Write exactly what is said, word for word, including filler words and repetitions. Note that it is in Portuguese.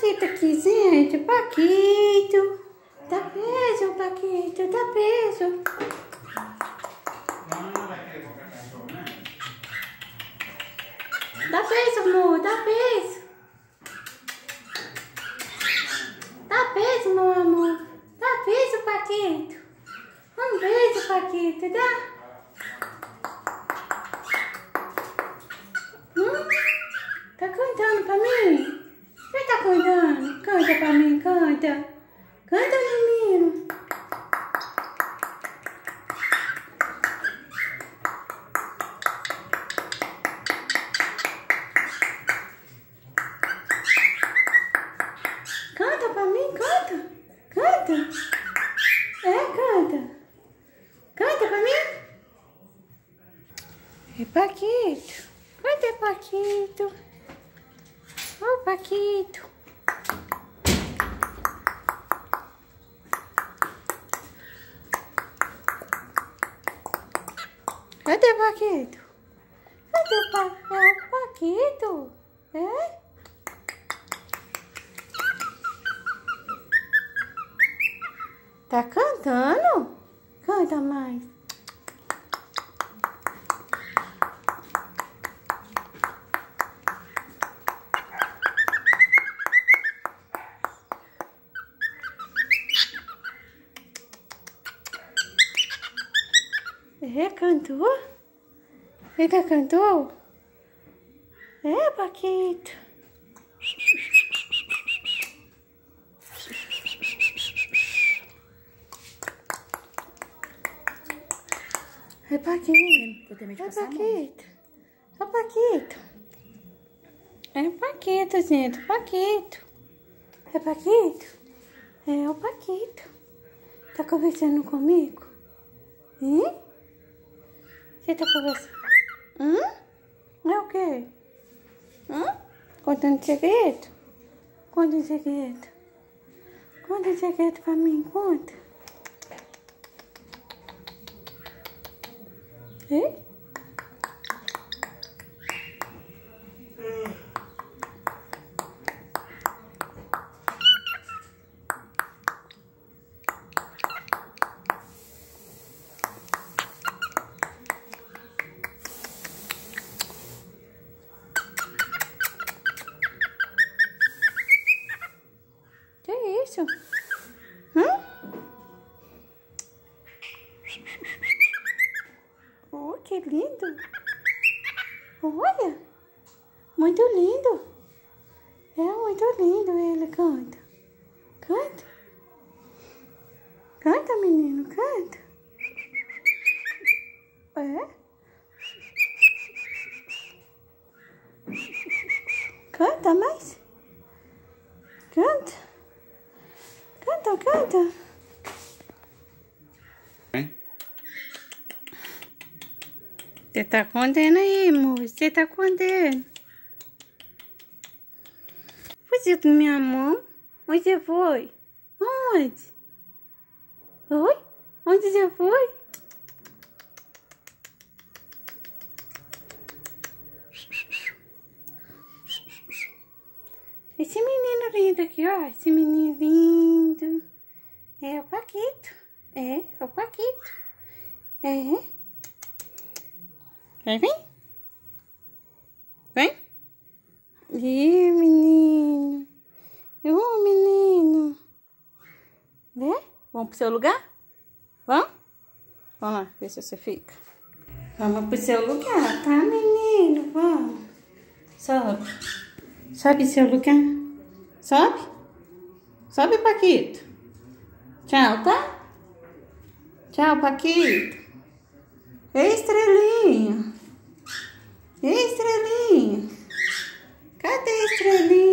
Paquito aqui, gente. Paquito. Dá peso, Paquito. Dá peso. Dá peso, amor. Dá peso. Dá peso, meu amor. Dá peso, Paquito. Um beijo, Paquito. Dá. Hum? Tá cantando pra mim? Você tá cantando? Canta pra mim, canta. Canta, menino. Canta pra mim, canta. Canta. É, canta. Canta pra mim. É Paquito. Cadê Paquito? Ô, oh, Paquito. Cadê Paquito? Cadê o pa é o Paquito? É? Tá cantando? Canta mais. É, cantou? Ele cantou? É, Paquito. É Paquito. É Paquito. É Paquito. É Paquito, gente. Paquito. É Paquito? É o Paquito. Tá conversando comigo? Hein? Você tá conversando? Hum? É o quê? Hum? Contando segredo? Conta um segredo. Conta um segredo pra mim, conta. Hein? Que isso? Hum? Oh, que lindo! Olha! Muito lindo! É muito lindo ele, canta. Canta. Canta, menino, canta. É? Canta mais. Canta. Canta, canta. Você tá contando aí, amor? Você tá contando? Fugiu da minha mão? Onde você foi? Onde? Oi? Onde você foi? Esse menino lindo aqui, ó. Esse menino lindo. É o Paquito. É, é o Paquito. É. Vem, vem. Vem. Ih, menino. Ô, menino. Vê? Vamos pro seu lugar? Vamos? Vamos lá, ver se você fica. Vamos pro seu lugar, tá, menino? Vamos. Sobe. Sobe seu lugar. Sobe. Sobe, Paquito. Tchau, tá? Tchau, Paquito. Ei, estrelinha. Ei, estrelinha. Cadê a estrelinha?